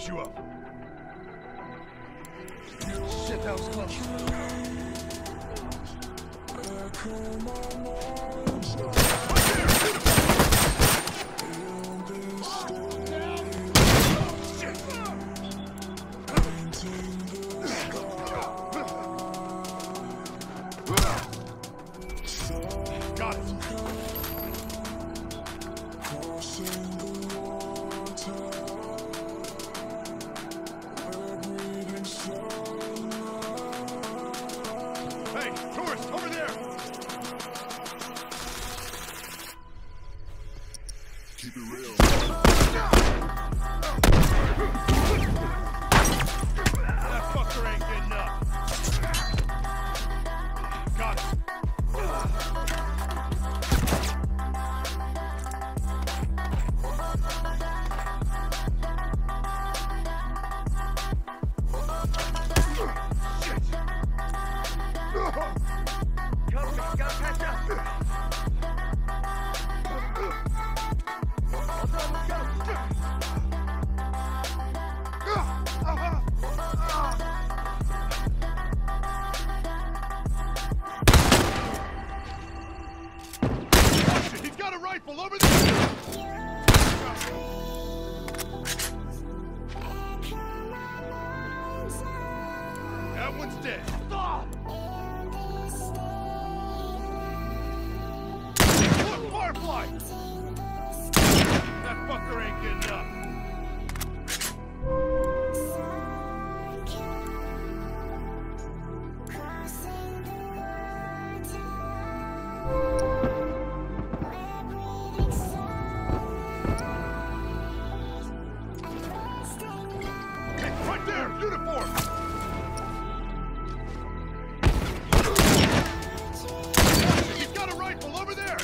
you up. Shit, that was close. Got it. Hey, tourist, over there! Keep it real. That fucker ain't good enough. Got it. He's got a rifle over there! That one's dead. Look, Firefly! That fucker ain't good enough. Hey, right there! Uniform! He's got a rifle over there!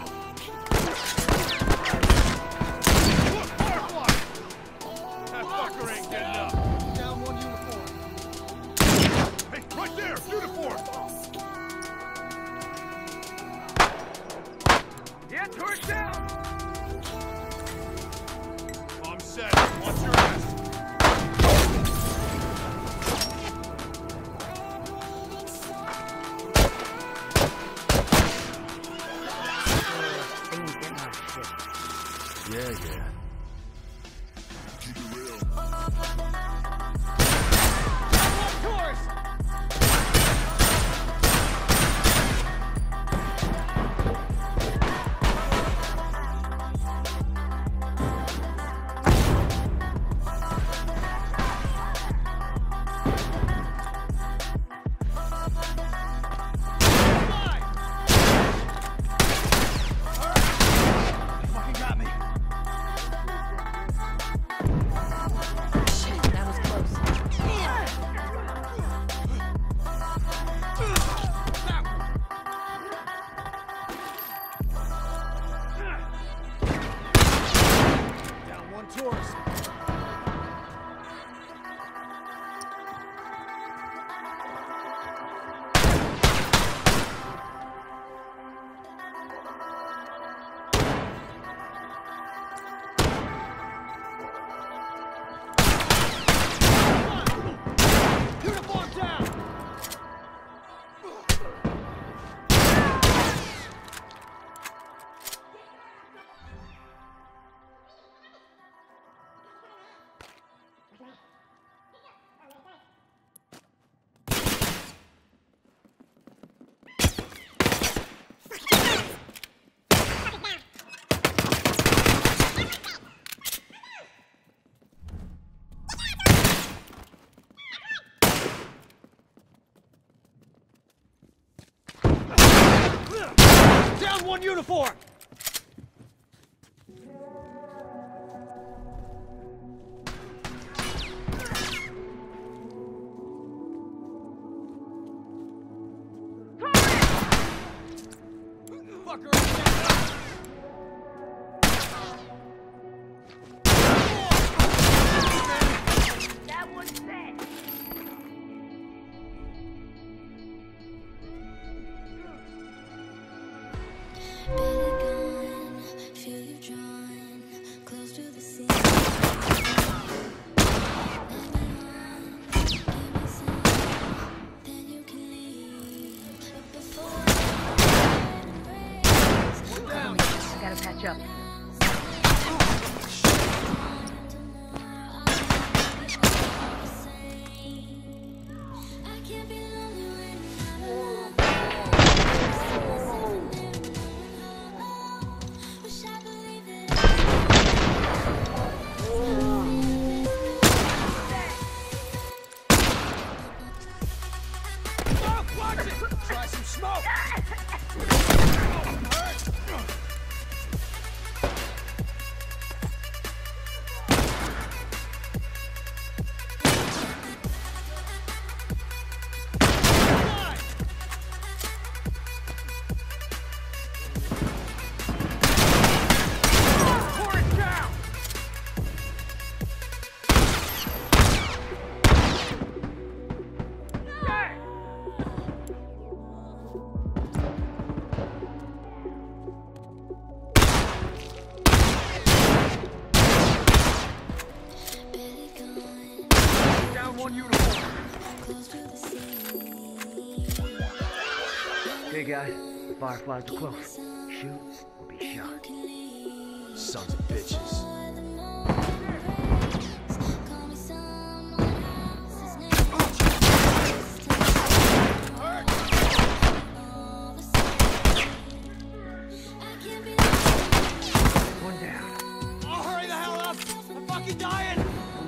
Look, Firefly! That fucker ain't good enough. Down one uniform. Hey, right there! Uniform! Yeah, turret down! I'm set. Watch your ass. Yeah. Keep it real. Tourist! Down one uniform! Fucker! That one's dead. Feel you drawn close to the sea. up. Try some smoke! Pour it down! Down one uniform. Okay, guys. Fireflies are close. Shoot or be shot. Sons of bitches. One down. Oh, hurry the hell up! I'm fucking dying!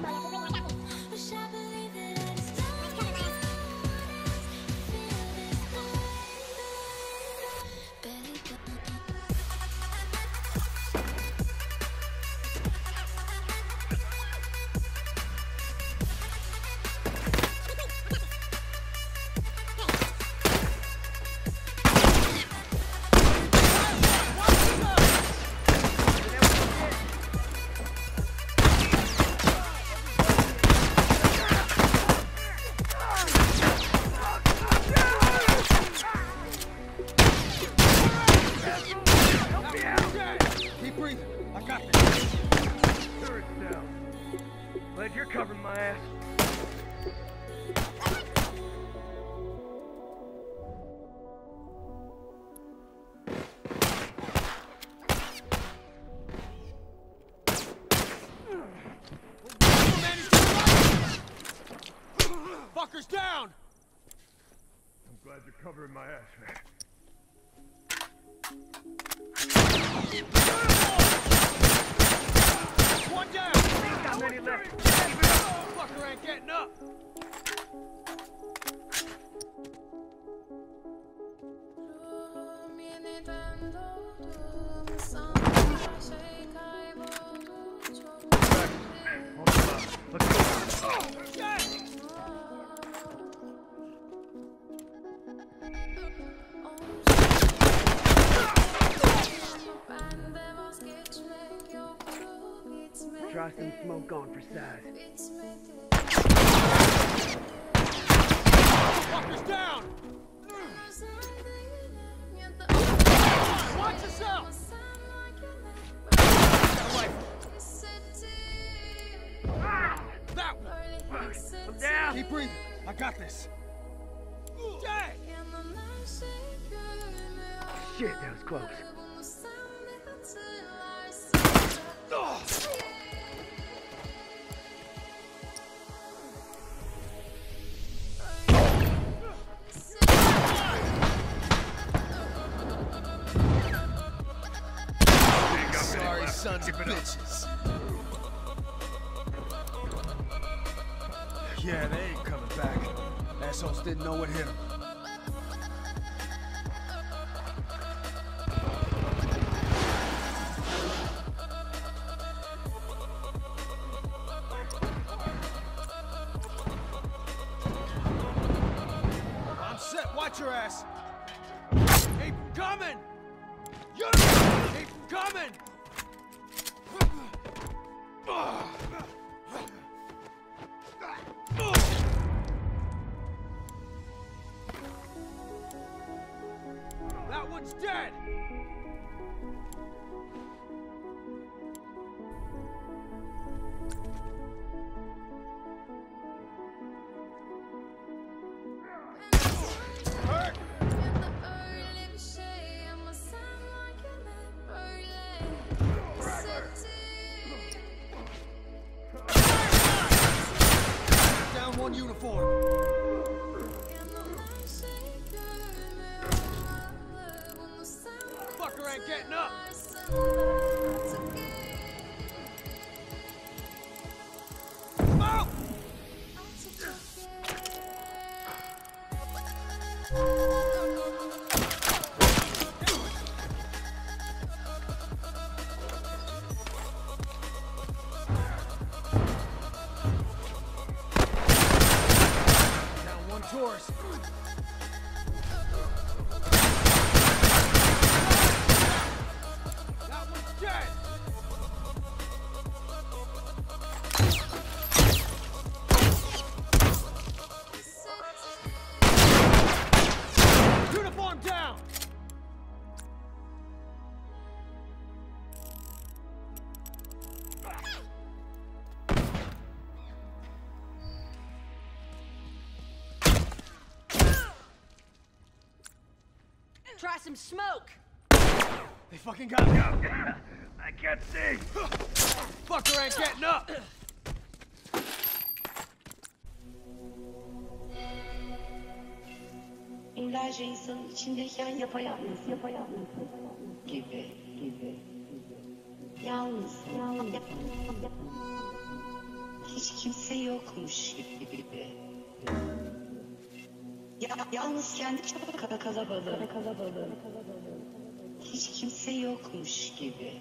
Keep breathing. I got this. Turret's down. Glad you're covering my ass. Fucker's down! I'm glad you're covering my ass, man. One down! Got many left. Fucker ain't getting up! Let's go. Shit! Try some smoke on for size. Fucker's down! Watch yourself! That one! I'm down. Keep breathing. I got this. Dang! Shit, that was close. Sorry, sons of bitches. Yeah, they ain't coming back. Assholes didn't know what hit them. I'm set. Watch your ass. Keep coming. Keep coming. That one's dead! Hurt! Fucker ain't getting up. Out! Down one tourist. That one's dead. Uniform down. Try some smoke. They fucking got me. I can't see. Fucker ain't getting up. Binlerce insanın içindeyken yapayalnız gibi. Yalnız. Hiç kimse yokmuş gibi. Yalnız kendi kalabalığı. Hiç kimse yokmuş gibi.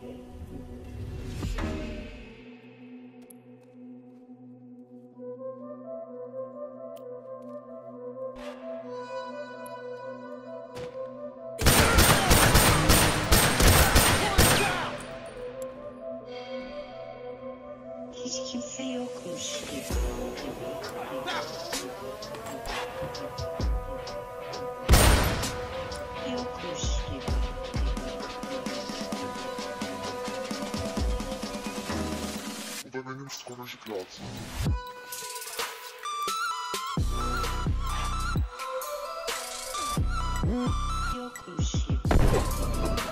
Hiç kimse yokmuş gibi. Yokmuş gibi. Bu da benim psikolojik rahatsızlığım. Yokmuş gibi.